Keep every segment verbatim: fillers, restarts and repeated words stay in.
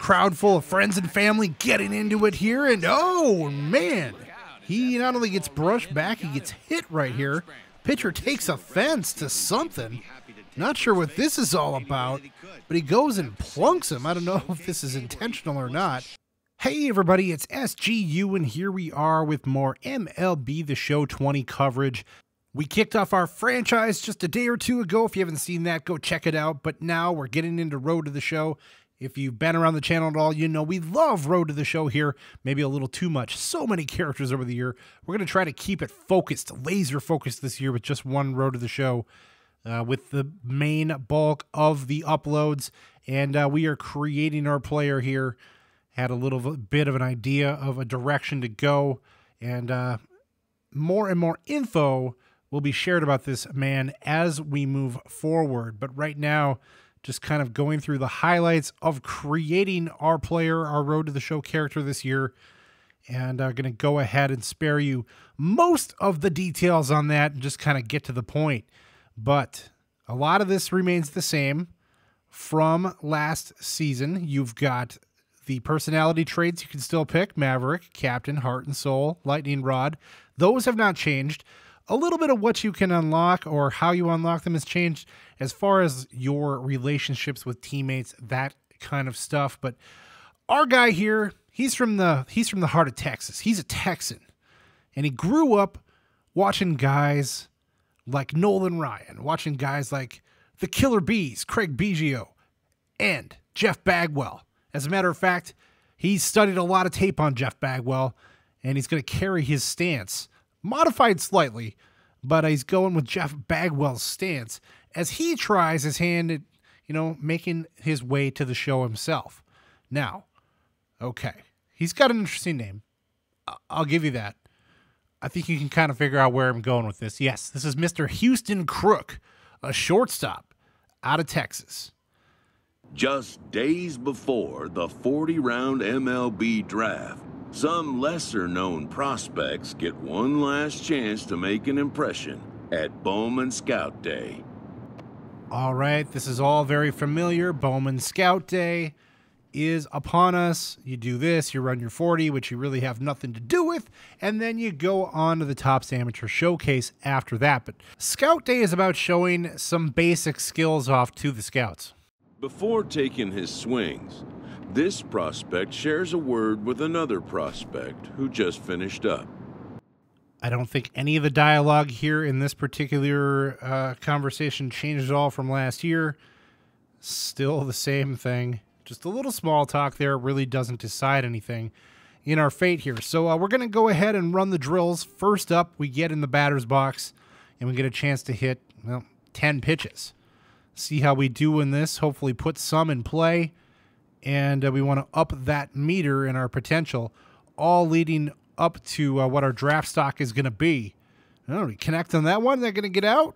Crowd full of friends and family getting into it here, and oh man, he not only gets brushed back, he gets hit right here. Pitcher takes offense to something. Not sure what this is all about, but he goes and plunks him. I don't know if this is intentional or not. Hey everybody, it's S G U, and here we are with more M L B The Show twenty coverage. We kicked off our franchise just a day or two ago. If you haven't seen that, go check it out. But now we're getting into Road to the Show. If you've been around the channel at all, you know we love Road to the Show here. Maybe a little too much. So many characters over the year. We're going to try to keep it focused, laser focused this year with just one Road to the Show, uh, with the main bulk of the uploads. And uh, we are creating our player here. Had a little bit of an idea of a direction to go. And uh, more and more info will be shared about this man as we move forward. But right now, just kind of going through the highlights of creating our player, our Road to the Show character this year. And I'm uh, going to go ahead and spare you most of the details on that and just kind of get to the point. But a lot of this remains the same from last season. You've got the personality traits you can still pick: Maverick, Captain, Heart and Soul, Lightning Rod. Those have not changed. A little bit of what you can unlock or how you unlock them has changed as far as your relationships with teammates, that kind of stuff. But our guy here, he's from the he's from the heart of Texas. He's a Texan, and he grew up watching guys like Nolan Ryan, watching guys like the Killer Bees, Craig Biggio, and Jeff Bagwell. As a matter of fact, he's studied a lot of tape on Jeff Bagwell, and he's going to carry his stance, modified slightly, but he's going with Jeff Bagwell's stance as he tries his hand at, you know, making his way to the show himself. Now, okay, he's got an interesting name. I'll give you that. I think you can kind of figure out where I'm going with this. Yes, this is Mister Houston Crook, a shortstop out of Texas. Just days before the forty round M L B draft, some lesser-known prospects get one last chance to make an impression at Bowman Scout Day. All right, this is all very familiar. Bowman Scout Day is upon us. You do this, you run your forty, which you really have nothing to do with, and then you go on to the Topps Amateur Showcase after that. But Scout Day is about showing some basic skills off to the scouts. Before taking his swings, this prospect shares a word with another prospect who just finished up. I don't think any of the dialogue here in this particular uh, conversation changed at all from last year. Still the same thing. Just a little small talk there. Really doesn't decide anything in our fate here. So uh, we're going to go ahead and run the drills. First up, we get in the batter's box, and we get a chance to hit, well, ten pitches. See how we do in this. Hopefully put some in play. And uh, we want to up that meter in our potential, all leading up to uh, what our draft stock is going to be. Oh, we connect on that one. Is that going to get out?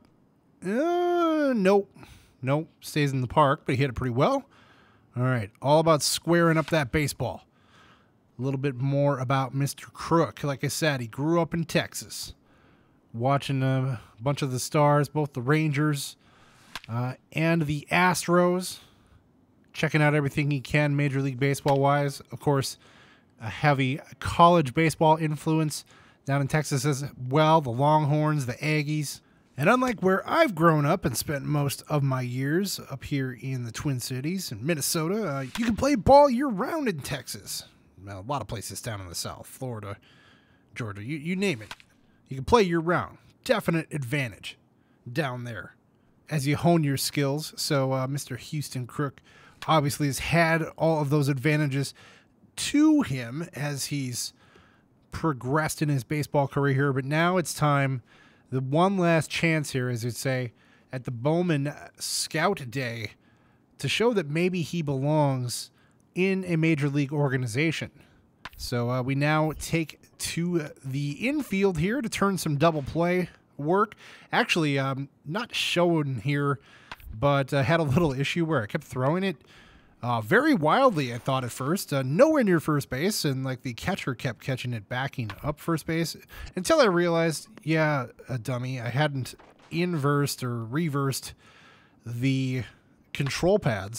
Uh, nope. Nope. Stays in the park, but he hit it pretty well. All right. All about squaring up that baseball. A little bit more about Mister Crook. Like I said, he grew up in Texas, watching a bunch of the stars, both the Rangers uh, and the Astros. Checking out everything he can Major League Baseball-wise. Of course, a heavy college baseball influence down in Texas as well. The Longhorns, the Aggies. And unlike where I've grown up and spent most of my years up here in the Twin Cities in Minnesota, uh, you can play ball year-round in Texas. Well, a lot of places down in the South, Florida, Georgia, you, you name it. You can play year-round. Definite advantage down there as you hone your skills. So uh, Mister Houston Crook obviously has had all of those advantages to him as he's progressed in his baseball career here. But now it's time, the one last chance here, as you'd say, at the Bowman Scout Day to show that maybe he belongs in a major league organization. So uh, we now take to the infield here to turn some double play work. Actually, um, not shown here, but uh, had a little issue where I kept throwing it uh, very wildly, I thought at first. Uh, nowhere near first base, and like the catcher kept catching it backing up first base until I realized, yeah, a dummy, I hadn't inversed or reversed the control pads.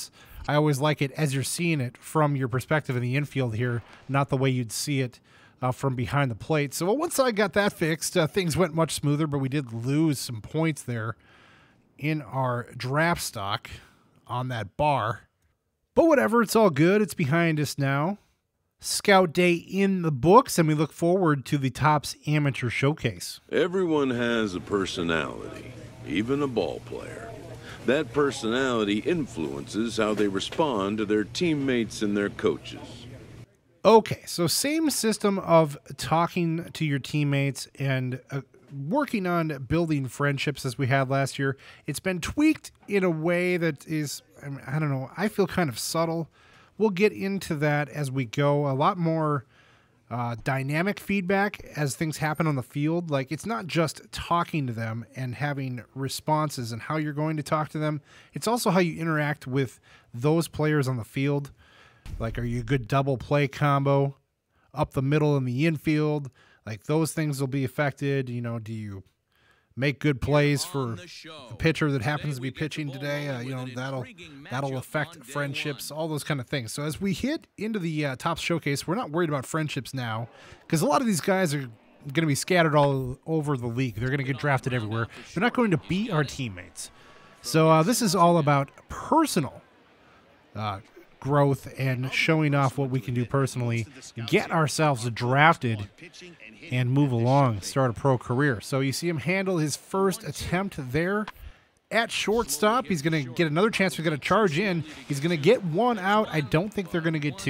I always like it as you're seeing it from your perspective in the infield here, not the way you'd see it uh, from behind the plate. So once I got that fixed, uh, things went much smoother, but we did lose some points there in our draft stock on that bar. But whatever, it's all good. It's behind us now. Scout Day in the books, and we look forward to the Topps Amateur Showcase. Everyone has a personality, even a ball player. That personality influences how they respond to their teammates and their coaches. Okay, so same system of talking to your teammates and uh, working on building friendships as we had last year. It's been tweaked in a way that is, I mean, I don't know, I feel kind of subtle. We'll get into that as we go. A lot more uh, dynamic feedback as things happen on the field. Like, it's not just talking to them and having responses and how you're going to talk to them. It's also how you interact with those players on the field. Like, are you a good double play combo up the middle in the infield? Like, those things will be affected. You know, do you make good plays for the pitcher that happens to be pitching today? Uh, you know, that'll that'll affect friendships, all those kind of things. So as we hit into the uh, Topps Showcase, we're not worried about friendships now because a lot of these guys are going to be scattered all over the league. They're going to get drafted everywhere. They're not going to be our teammates. So uh, this is all about personal uh, growth and showing off what we can do personally, get ourselves drafted, and move along, start a pro career. So you see him handle his first attempt there at shortstop. He's going to get another chance. We're going to charge in. He's going to get one out. I don't think they're going to get two.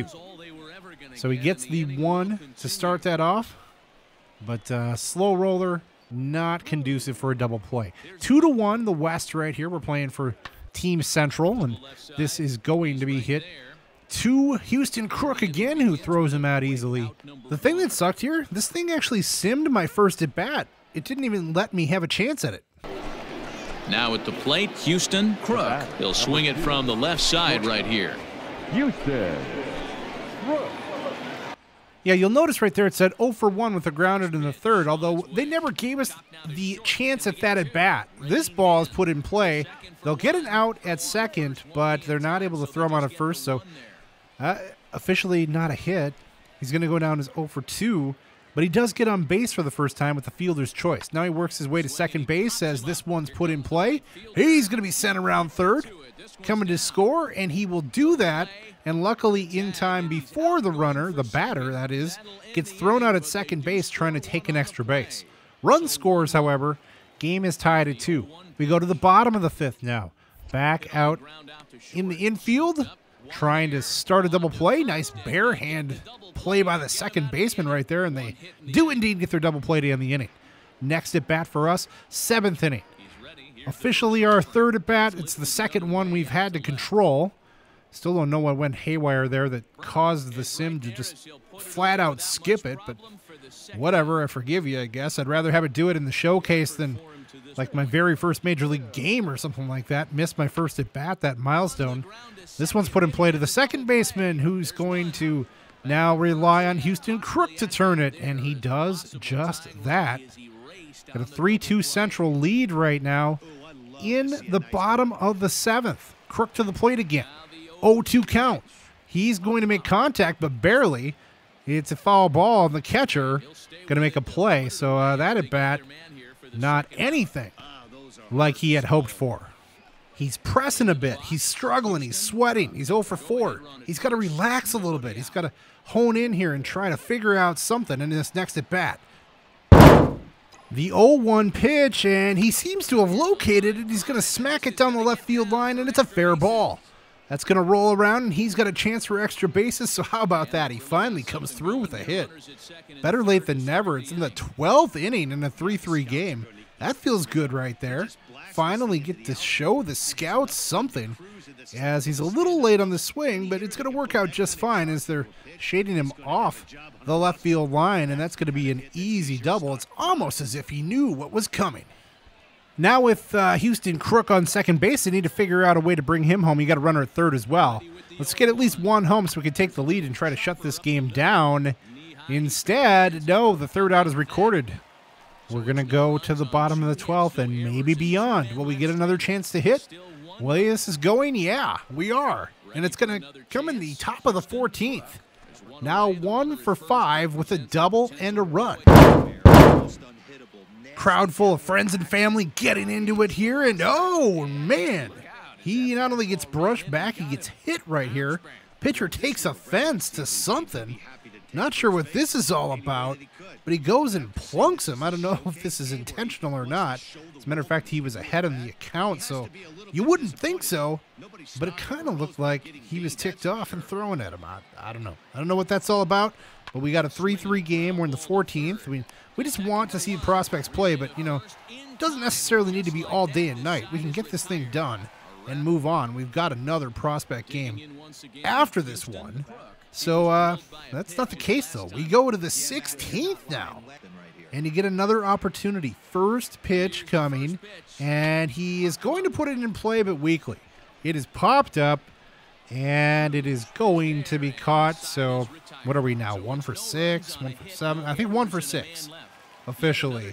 So he gets the one to start that off. But uh, slow roller, not conducive for a double play. Two to one, the West right here. We're playing for Team Central, and this is going to be hit to Houston Crook again, who throws him out easily. The thing that sucked here, this thing actually simmed my first at bat. It didn't even let me have a chance at it. Now at the plate, Houston Crook. He'll swing it from the left side right here. Houston Crook. Yeah, you'll notice right there it said oh for one with a grounded in the third, although they never gave us the chance at that at bat. This ball is put in play. They'll get an out at second, but they're not able to throw him out at first, so uh, officially not a hit. He's going to go down as oh for two, but he does get on base for the first time with the fielder's choice. Now he works his way to second base as this one's put in play. He's going to be sent around third, coming to score, and he will do that. And luckily in time before the runner, the batter that is, gets thrown out at second base trying to take an extra base. Run scores, however. Game is tied at two. We go to the bottom of the fifth now. Back out in the infield, trying to start a double play. Nice bare hand play by the second baseman right there, and they do indeed get their double play to end the inning. Next at bat for us, seventh inning. Officially our third at bat. It's the second one we've had to control. Still don't know what went haywire there that caused the sim to just flat out skip it, but whatever, I forgive you, I guess. I'd rather have it do it in the showcase than like my very first major league game or something like that. Missed my first at bat, that milestone. This one's put in play to the second baseman, who's going to now rely on Houston Crook to turn it, and he does just that. Got a three two Central lead right now in the bottom of the seventh. Crook to the plate again. oh two count. He's going to make contact, but barely. It's a foul ball, and the catcher going to make a play. So uh, that at bat, not anything like he had hoped for. He's pressing a bit. He's struggling. He's sweating. He's oh for four. He's got to relax a little bit. He's got to hone in here and try to figure out something in this next at bat. The oh one pitch, and he seems to have located it. He's going to smack it down the left field line, and it's a fair ball. That's going to roll around, and he's got a chance for extra bases, so how about that? He finally comes through with a hit. Better late than never. It's in the twelfth inning in a three three game. That feels good right there. Finally get to show the scouts something, as he's a little late on the swing, but it's going to work out just fine as they're shading him off the left field line, and that's going to be an easy double. It's almost as if he knew what was coming. Now with uh, Houston Crook on second base, they need to figure out a way to bring him home. You got a runner at third as well. Let's get at least one home so we can take the lead and try to shut this game down. Instead, no, the third out is recorded. We're going to go to the bottom of the twelfth and maybe beyond. Will we get another chance to hit? Well, this is going? Yeah, we are. and it's going to come in the top of the fourteenth. Now one for five with a double and a run. Crowd full of friends and family getting into it here, and oh man, he not only gets brushed back, he gets hit right here. Pitcher takes offense to something. Not sure what this is all about, but he goes and plunks him. I don't know if this is intentional or not. As a matter of fact, he was ahead of the account, so you wouldn't think so, but it kind of looked like he was ticked off and throwing at him. I, I don't know. I don't know what that's all about, but we got a three three game. We're in the fourteenth. We, we just want to see the prospects play, but, you know, it doesn't necessarily need to be all day and night. We can get this thing done and move on. We've got another prospect game after this one. So uh, that's not the case, though. We go to the sixteenth now, and you get another opportunity. First pitch coming, and he is going to put it in play, but weakly. It is popped up, and it is going to be caught. So what are we now? One for six, one for seven? I think one for six, officially.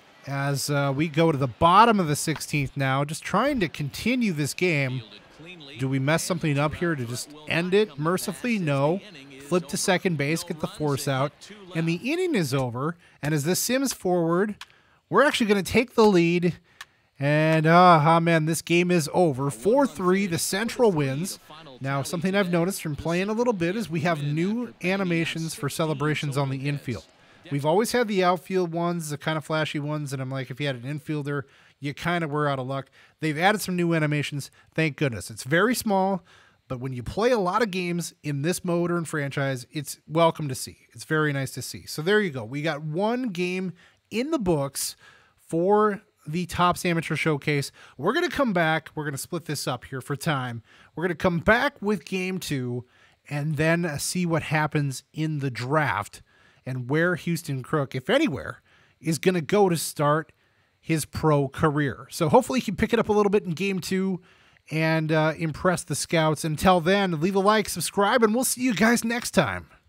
As uh, we go to the bottom of the sixteenth now, just trying to continue this game. Do we mess something up here to just end it mercifully? No. Flip to second base, get the force out, and the inning is over. And as this sims forward, we're actually going to take the lead. And, ah, uh, oh, man, this game is over. four three, the Central wins. Now, something I've noticed from playing a little bit is we have new animations for celebrations on the infield. We've always had the outfield ones, the kind of flashy ones, and I'm like, if you had an infielder, you kind of were out of luck. They've added some new animations. Thank goodness. It's very small, but when you play a lot of games in this mode or in franchise, it's welcome to see. It's very nice to see. So there you go. We got one game in the books for the Topps Amateur Showcase. We're going to come back. We're going to split this up here for time. We're going to come back with game two and then see what happens in the draft and where Houston Crook, if anywhere, is going to go to start his pro career. So hopefully he can pick it up a little bit in game two and uh, impress the scouts. Until then, leave a like, subscribe, and we'll see you guys next time.